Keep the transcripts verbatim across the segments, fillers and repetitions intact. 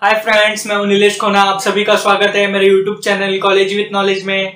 Hi friends, मैं हूं नीलेश खोना। आप सभी का स्वागत है मेरे YouTube channel college with knowledge में।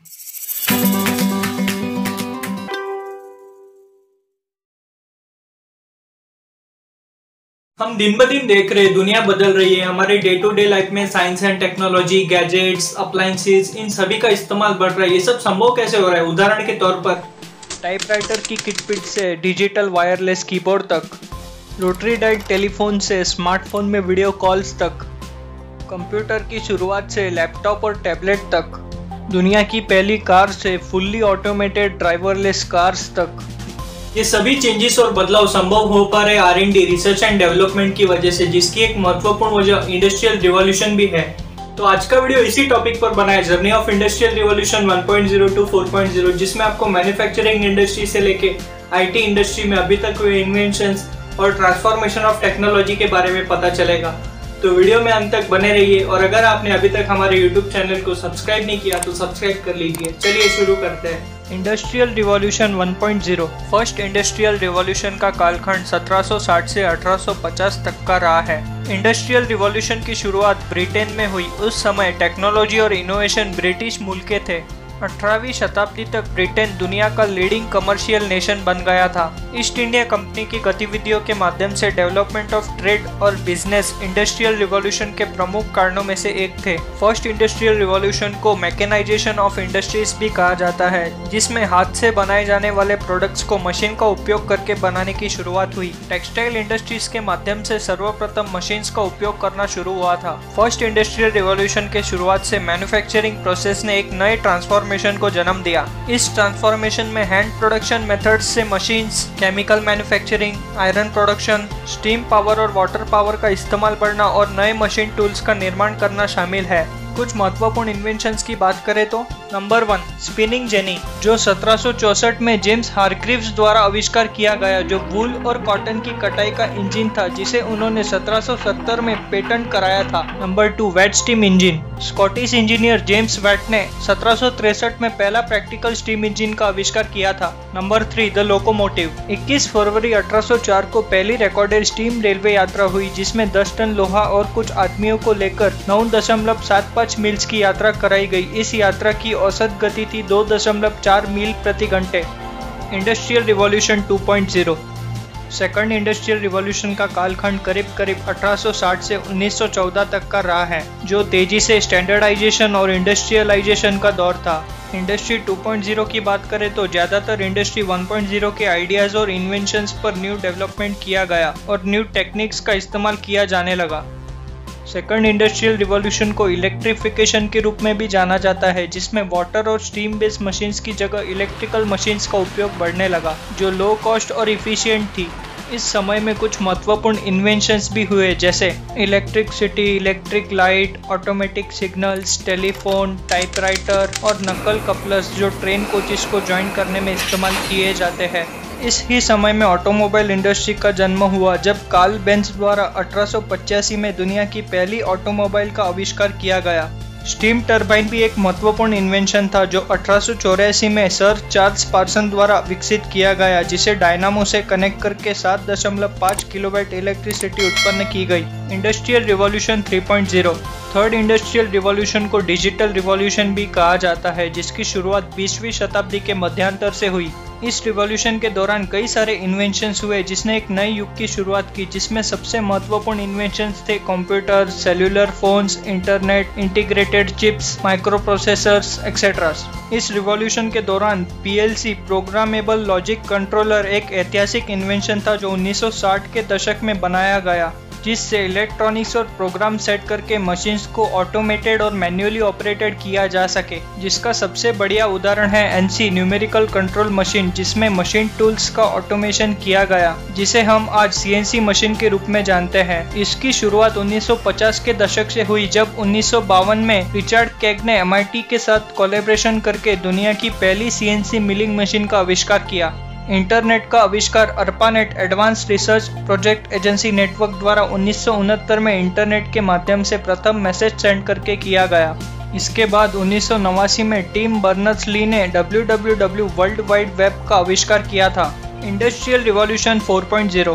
हम दिन ब दिन देख रहे हैं दुनिया बदल रही है। हमारे डे टू डे लाइफ में science and technology, gadgets, appliances, इन सभी का इस्तेमाल बढ़ रहा है। ये सब संभव कैसे हो रहा है? उदाहरण के तौर पर टाइपराइटर की किटपिट से डिजिटल वायरलेस कीबोर्ड तक, रोटरी डायल टेलीफोन से स्मार्टफोन में वीडियो कॉल्स तक, कंप्यूटर की शुरुआत से लैपटॉप और टैबलेट तक, दुनिया की पहली कार से फुल्ली ऑटोमेटेड ड्राइवरलेस कार्स तक। ये सभी चेंजेस और बदलाव संभव हो पा रहे R and D, research and development की वजह से, जिसकी एक महत्वपूर्ण वजह इंडस्ट्रियल रिवॉल्यूशन भी है। तो आज का वीडियो इसी टॉपिक पर बना है, journey of industrial revolution one point zero two four point zero, जिसमें आपको मैन्युफैक्चरिंग इंडस्ट्री से लेके आईटी इंडस्ट्री में अभी तक हुए इन्वेंशंस और ट्रांसफॉर्मेशन ऑफ टेक्नोलॉजी के बारे में पता चलेगा। तो वीडियो में अंत तक बने रहिए, और अगर आपने अभी तक हमारे यूट्यूब चैनल को सब्सक्राइब नहीं किया तो सब्सक्राइब कर लीजिए। चलिए शुरू करते हैं। Industrial revolution one point zero. First industrial revolution का कालखंड सत्रह सौ साठ से अठारह सौ पचास तक का रहा है। इंडस्ट्रियल रिवॉल्यूशन की शुरुआत ब्रिटेन में हुई। उस समय टेक्नोलॉजी और इनोवेशन ब्रिटिश मूल के थे। अठारहवीं शताब्दी तक ब्रिटेन दुनिया का लीडिंग कमर्शियल नेशन बन गया था। ईस्ट इंडिया कंपनी की गतिविधियों के माध्यम से डेवलपमेंट ऑफ ट्रेड और बिजनेस इंडस्ट्रियल रिवॉल्यूशन के प्रमुख कारणों में से एक थे। फर्स्ट इंडस्ट्रियल रिवॉल्यूशन को मैकेनाइजेशन ऑफ इंडस्ट्रीज भी कहा जाता है, जिसमें हाथ से बनाए जाने वाले प्रोडक्ट्स को मशीन का उपयोग करके बनाने की शुरुआत हुई। टेक्सटाइल इंडस्ट्रीज के माध्यम से सर्वप्रथम मशीन्स का उपयोग करना शुरू हुआ था। फर्स्ट इंडस्ट्रियल रिवॉल्यूशन के शुरुआत से मैन्युफैक्चरिंग प्रोसेस ने एक नए ट्रांसफॉर्म को जन्म दिया। इस ट्रांसफॉर्मेशन में हैंड प्रोडक्शन मेथड्स से machines, chemical manufacturing, iron production, steam power और वाटर पावर का इस्तेमाल बढ़ना और नए मशीन टूल्स का निर्माण करना शामिल है। कुछ महत्वपूर्ण इन्वेंशंस की बात करें तो नंबर वन, स्पिनिंग जेनी, जो सत्रह सौ चौसठ में जेम्स हारग्रीव्स द्वारा आविष्कार किया गया, जो वूल और कॉटन की कटाई का इंजन था, जिसे उन्होंने सत्रह सौ सत्तर में पेटेंट कराया था। Number two, Watt steam engine. Scottish engineer James Watt ने सत्रह सौ तिरसठ में पहला प्रैक्टिकल स्टीम इंजन का आविष्कार किया था। Number three, the locomotive. इक्कीस फरवरी अठारह सौ चार को पहली रिकॉर्डेड स्टीम रेलवे यात्रा हुई, जिसमें दस टन लोहा और कुछ आदमियों को लेकर नौ दशमलव सात पाँच मील्स की यात्रा कराई गई। इस यात्रा की औसत गति थी दो दशमलव चार मील प्रति घंटे। Industrial revolution two point zero. Second industrial revolution का कालखंड करीब करीब अठारह सौ साठ से उन्नीस सौ चौदह तक का रहा है, जो तेजी से स्टैंडर्डाइजेशन और इंडस्ट्रियलाइजेशन का दौर था। इंडस्ट्री टू पॉइंट ज़ीरो की बात करें तो ज्यादातर इंडस्ट्री वन पॉइंट ज़ीरो के आइडियाज और इन्वेंशंस पर न्यू डेवलपमेंट किया गया और न्यू टेक्निक्स का इस्तेमाल किया जाने लगा। सेकंड इंडस्ट्रियल रिवॉल्यूशन को इलेक्ट्रिफिकेशन के रूप में भी जाना जाता है, जिसमें वाटर और स्टीम बेस्ड मशीन्स की जगह इलेक्ट्रिकल मशीन्स का उपयोग बढ़ने लगा, जो लो कॉस्ट और इफिशिएंट थी। इस समय में कुछ महत्वपूर्ण इन्वेंशंस भी हुए, जैसे electricity, electric light, automatic signals, telephone, typewriter और नकल कपलर्स, जो ट्रेन कोचेस को ज्वाइन करने में इस्तेमाल किए जाते हैं। इस ही समय में ऑटोमोबाइल इंडस्ट्री का जन्म हुआ, जब कार्ल बेंज द्वारा अठारह सौ पचासी में दुनिया की पहली ऑटोमोबाइल का आविष्कार किया गया। स्टीम टरबाइन भी एक महत्वपूर्ण इन्वेंशन था, जो अठारह सौ चौरासी में सर चार्ल्स पार्सन द्वारा विकसित किया गया, जिसे डायनामो से कनेक्ट करके सात दशमलव पाँच किलोवाट इलेक्ट्रिसिटी उत्पन्न की गई। Industrial revolution three point zero. Third industrial revolution को डिजिटल रिवॉल्यूशन भी कहा जाता है, जिसकी शुरुआत बीसवीं शताब्दी के मध्यांतर से हुई। इस रिवॉल्यूशन के दौरान कई सारे इन्वेंशंस हुए, जिसने एक नए युग की शुरुआत की, जिसमें सबसे महत्वपूर्ण इन्वेंशंस थे computer, cellular phones, internet, integrated chips, micro processors etcetera. इस रिवॉल्यूशन के दौरान पीएलसी, प्रोग्रामेबल लॉजिक कंट्रोलर, एक ऐतिहासिक इन्वेंशन था, जो उन्नीस सौ साठ के दशक में बनाया गया, जिससे इलेक्ट्रॉनिक्स और प्रोग्राम सेट करके मशीन्स को ऑटोमेटेड और मैन्युअली ऑपरेटेड किया जा सके। जिसका सबसे बढ़िया उदाहरण है एनसी न्यूमेरिकल कंट्रोल मशीन, जिसमें मशीन टूल्स का ऑटोमेशन किया गया, जिसे हम आज सीएनसी मशीन के रूप में जानते हैं। इसकी शुरुआत उन्नीस सौ पचास के दशक से हुई, जब उन्नीस सौ बावन में रिचर्ड केग ने एमआईटी के साथ कोलैबोरेशन करके दुनिया की पहली सीएनसी मिलिंग मशीन का आविष्कार किया। इंटरनेट का आविष्कार ARPANET advance research project agency network द्वारा उन्नीस सौ उनहत्तर में इंटरनेट के माध्यम से प्रथम मैसेज सेंड करके किया गया। इसके बाद उन्नीस सौ नवासी में टिम बर्नर्स-ली ने W W W world wide web का आविष्कार किया था। Industrial revolution four point zero.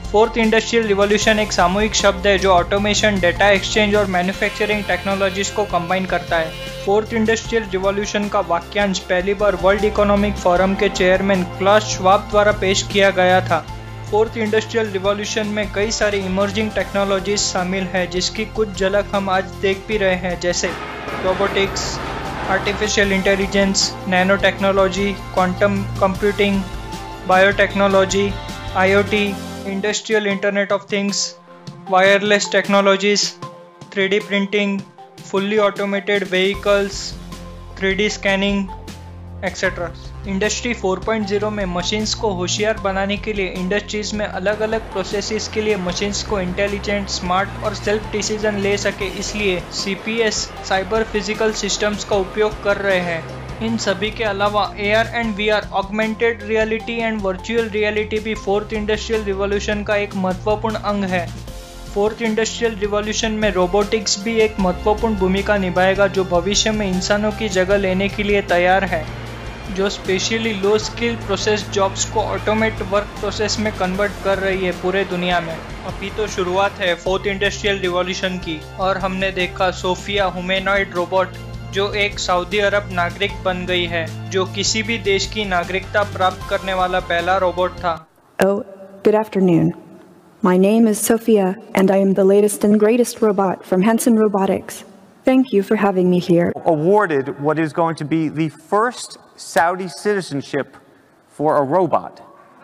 Fourth industrial revolution एक सामूहिक शब्द है जो ऑटोमेशन, डेटा एक्सचेंज और मैन्युफैक्चरिंग टेक्नोलॉजीज को कंबाइन करता है। फोर्थ इंडस्ट्रियल रिवॉल्यूशन का वाक्यांश पहली बार वर्ल्ड इकोनॉमिक फोरम के चेयरमैन क्लास श्वाब द्वारा पेश किया गया था। फोर्थ इंडस्ट्रियल रिवॉल्यूशन में कई सारी इमर्जिंग टेक्नोलॉजीज शामिल है जिसकी कुछ झलक हम आज देख भी रहे हैं, जैसे robotics, artificial intelligence, nano technology, quantum computing, biotechnology, IoT, industrial internet of things, wireless technologies, three D printing, fully automated vehicles, three D scanning etcetera. Industry four point zero में मशीन्स को होशियार बनाने के लिए इंडस्ट्रीज में अलग अलग processes के लिए मशीन्स को इंटेलिजेंट, स्मार्ट और सेल्फ डिसीजन ले सके, इसलिए सीपीएस साइबर फिजिकल सिस्टम्स का उपयोग कर रहे हैं। इन सभी के अलावा A R and V R, augmented reality and virtual reality भी फोर्थ इंडस्ट्रियल रिवॉल्यूशन का एक महत्वपूर्ण अंग है। फोर्थ इंडस्ट्रियल रिवॉल्यूशन में रोबोटिक्स भी एक महत्वपूर्ण भूमिका निभाएगा जो भविष्य में इंसानों की जगह लेने के लिए तैयार है, जो specially low skill process jobs को ऑटोमेट वर्क प्रोसेस में कन्वर्ट कर रही है पूरे दुनिया में। अभी तो शुरुआत है फोर्थ इंडस्ट्रियल रिवॉल्यूशन की और हमने देखा सोफिया ह्यूमैनॉइड रोबोट जो एक सऊदी अरब नागरिक बन गई है, जो किसी भी देश की नागरिकता प्राप्त करने वाला पहला रोबोट था। Oh, good afternoon. My name is Sophia and I am the latest and greatest robot from Hanson Robotics. Thank you for having me here. Awarded what is going to be the first Saudi citizenship for a robot.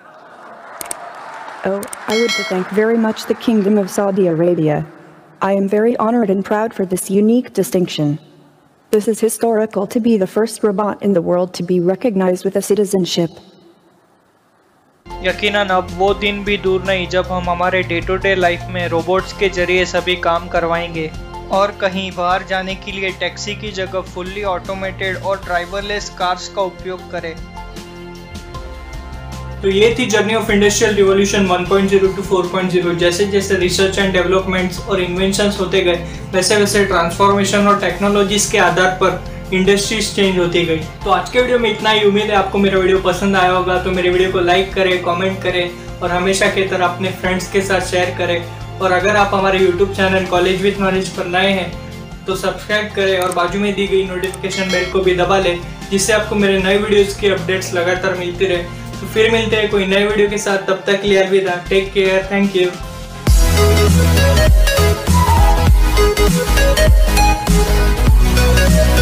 Oh, I would to thank very much the Kingdom of Saudi Arabia. I am very honored and proud for this unique distinction. This is historical to be the first robot in the world to be recognized with a citizenship. यकीनन अब वो दिन भी दूर नहीं जब हम हमारे डे टू डे लाइफ में रोबोट्स के जरिए सभी काम करवाएंगे और कहीं बाहर जाने के लिए टैक्सी की जगह फुल्ली ऑटोमेटेड और ड्राइवरलेस कार्स का उपयोग करें। तो ये थी journey of industrial revolution one point zero two four point zero. जैसे जैसे रिसर्च एंड डेवलपमेंट्स और इन्वेंशंस होते गए वैसे वैसे ट्रांसफॉर्मेशन और टेक्नोलॉजीज के आधार पर इंडस्ट्रीज चेंज होती गई। तो आज के वीडियो में इतना ही। उम्मीद है आपको मेरा वीडियो पसंद आया होगा। तो मेरे वीडियो को लाइक करें, कमेंट करें और हमेशा की तरह अपने फ्रेंड्स के साथ शेयर करें। और अगर आप हमारे YouTube channel college with knowledge पर नए हैं तो सब्सक्राइब करें और बाजू में दी गई नोटिफिकेशन बेल को भी दबा लें, जिससे आपको मेरे नए वीडियोज़ की अपडेट्स लगातार मिलती रहे। तो फिर मिलते हैं कोई नए वीडियो के साथ, तब तक के लिए अलविदा। Take care, thank you.